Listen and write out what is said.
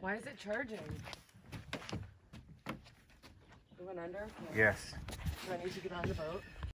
Why is it charging? It went under? Yes. Do I need to get on the boat?